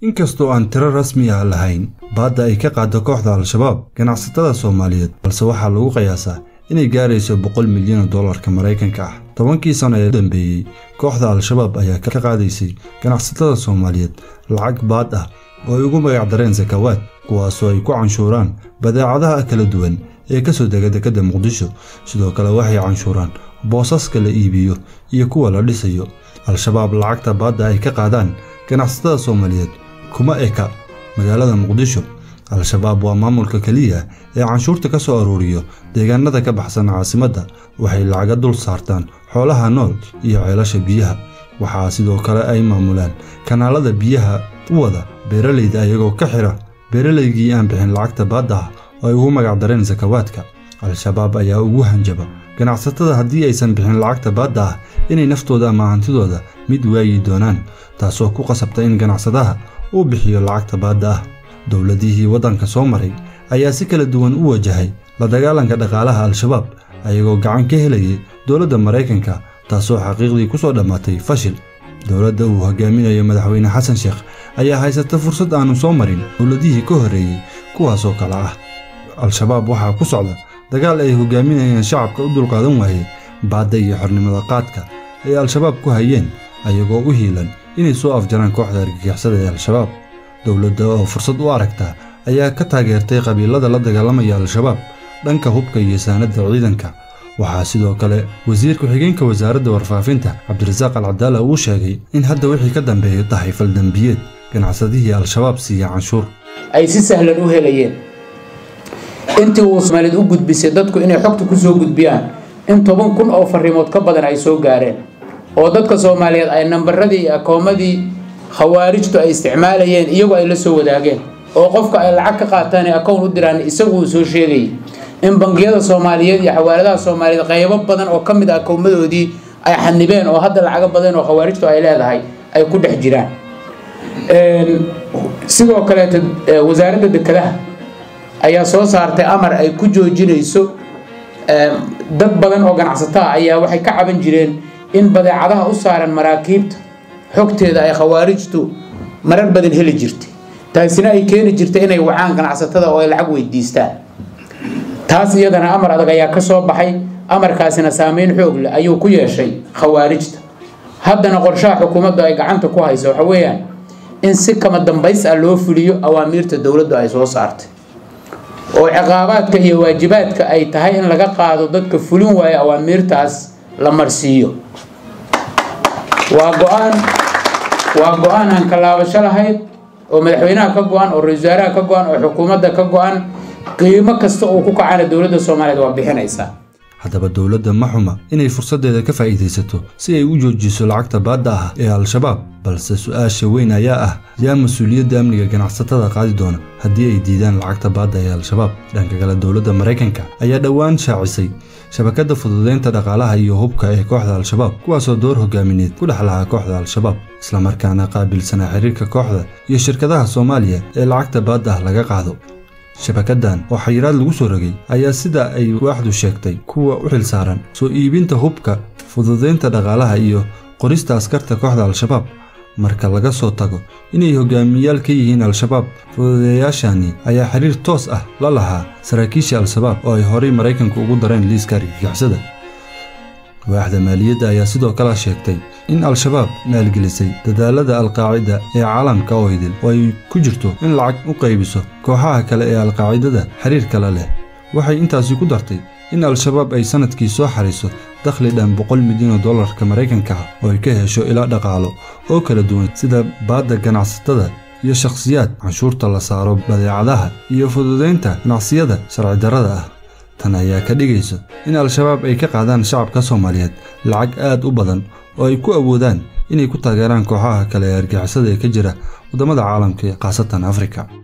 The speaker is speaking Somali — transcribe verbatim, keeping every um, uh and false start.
inkastoo aan tiro rasmi ah lahayn baadda ay ka qaado kooxda al-shabaab ganacsatada Soomaaliyeed balse waxaa lagu qiyaasaa inay gaarayso boqol milyan oo dollarka Mareykanka ah tobankii sano ee dambeeyay kooxda al-shabaab ayaa ka qaadaysay ganacsatada Soomaaliyeed lacag baad ah oo ay ugu magac dareen zakawaad kuwaasoo ay ku canshuuraan badeecadaha kala duwan ee ka soo dega dekedda Muqdisho sidoo kale waxay canshuuraan boosaska la iibiyo iyo kuwa la dhisayo al-shabaab lacagta baadda ay ka qaadaan ganacsatada Soomaaliyeed kuma eka magaalada Muqdisho al-shabaab waa maamulka kaliya ee canshuurta ka soo aruuriyo deegaanada ka baxsan caasimadda waxay lacag dul saartaan xoolaha nool iyo ceelasha biyaha waxa sidoo kale ay maamulaan kanaalada biyaha u wada beeralayda ayagoo ka xira beeralaygii aan bixin lacagta baadda oo ay ugu magac dareen zakawaadka al-shabaab ayaa ugu hanjaba ganacsatada haddii aysan bixin lacagta baadda inay naftooda ama hantidooda mid waayi doonaan taasoo ku qasabta in ganacsadaha uu bixiyo lacagta baadda dowladihii waddanka soo maray ayaa si kala duwan u wajahay la dagaalanka dhaqaalaha al-shabaab ayagoo gacan ka helayay dowladda Mareykanka taasoo xaqiiqdii ku soo dhamaatay fashil dowladda uu hogaaminayo madaxweyne Xasan Sheekh ayaa haysata fursad aanu soo marin dowladihii ka horeeyay kuwaas oo kala ah al-shabaab waxa ku socda dagaal ay hogaaminayaan shacabka u dulqaadan waayay baadda iyo xornimada qaadka ay al-shabaab ku hayeen ayagoo u hiilan inay soo afjaraan kooxda argagixisada ee al-shabaab dowladda oo fursad u aragta ayaa ka taageertay qabiilada la dagaalamaya al-shabaab dhanka hubka iyo saanada ciidanka waxa sidoo kale wasiir ku-xigeenka wasaaradda warfaafinta Cabdirasaaq Al-Cadaala uu sheegay in hadda wixii ka dambeeyay tahay fal dambiyeed ganacsadihii al-shabaab siiya canshuur ay si sahlan u helayeen intii uu Soomaaliyeed u gudbisay dadku inay xogta ku soo gudbiyaan in toban kun oo fariimood ka badan ay soo gaareen oo dadka Soomaaliyeed ay nambaradii iyo akoomadii khawaarijtu ay isticmaalayeen iyagoo ay la soo wadaageen oo qofka ay lacag ka qaataan ee akoon u diraan isagu soo sheegay in bangiyada Soomaaliyeed iyo xawaaladaha Soomaaliyeed qaybo badan oo kamid ah akoomadoodii ay xanibeen oo hadda lacag badan oo khawaarijtu ay leedahay ay ku dhex jiraan een sidoo kale wasaaradda dekedaha ayaa soo saartay amar ay ku joojinayso dad badan oo ganacsatada ayaa waxay ka caban jireen in badeecadaha u saaran maraakiibta xogteeda ay khawaarijtu marar badan heli jirtay taasina ay keeni jirtay inay wacaan ganacsatada oo ay lacag weydiistaan taas iyadana amar adag ayaa ka soo baxay amarkaasina saameyn xoog leh ayuu ku yeeshay khawaarijta haddana qorshaha xukuumaddu ay gacanta ku hayso waxa weeyaan in si kama dambays ah loo fuliyo awaamiirta dawladdu ay soo saartay oo ciqaabaadka iyo waajibaadka ay tahay in laga qaado dadka fulin waaya awaamiirtaas la marsiiyo waa go'aan waa go'aan aan ka laabasho lahayd oo madaxweynaha ka go'an oo ra'iisul wasaaraha ka go'an oo xukuumadda ka go'an qiimo kasta oo ku kacana dawladda Soomaaliyeed waa bixinaysa haddaba dawladda ma xuma inay fursadeeda ka faa'iideysato si ay u joojiso lacagta baadda ah ee al-shabaab balse su'aasha weyn ayaa ah yaa mas'uuliyadda amniga ganacsatada qaadi doona haddii ay diidaan lacagta baadda ee al-shabaab dhanka kale dawladda Mareykanka ayaa dhawaan shaacisay shabakadda fududeynta dhaqaalaha iyo hubka ee kooxda al-shabaab kuwaasoo door hogaamineed ku dhaxlaha kooxda al-shabaab isla markaana qaabilsana xiriirka kooxda iyo shirkadaha Soomaaliya ee lacagta baadda ah laga qaado shabakadan oo xayiraad lagu soo rogay ayaa sida ay waaxdu sheegtay kuwa u xil saaran soo iibinta hubka fududeynta dhaqaalaha iyo qorista askarta kooxda al-shabaab marka laga soo tago inay hogaamiyaal ka yihiin al-shabaab fududeeyaashani ayaa xiriir toos ah la lahaa saraakiisha al-shabaab oo ay horay Mareykanku ugu dareen liiska argagixisada waaxda maaliyadda ayaa sidoo kale sheegtay in al-shabaab maalgelisay dadaalada al-qaacida ee caalamka oo idil oo ay ku jirto in lacag u qaybiso kooxaha kale ee al-qaacidada xiriir kale leh waxay intaasi ku dartay in al-shabaab ay sanadkii soo xariiso dakhli dhan boqol milyan oo dollarka Mareykanka ah oo ay ka hesho ilaa dhaqaalo oo kala duwan sida baadda ganacsatada iyo shakhsiyaad canshuurta la saaro badeecadaha iyo fududeynta ganacsiyada sharci darrada ah tan ayaa ka dhigayso in al-shabaab ay ka qaadaan shacabka Soomaaliyeed lacag aad u badan oo ay ku awoodaan inay ku taageeraan kooxaha kale ee argagixisada ee ka jira wadamada caalamka ee qaasatan Afrika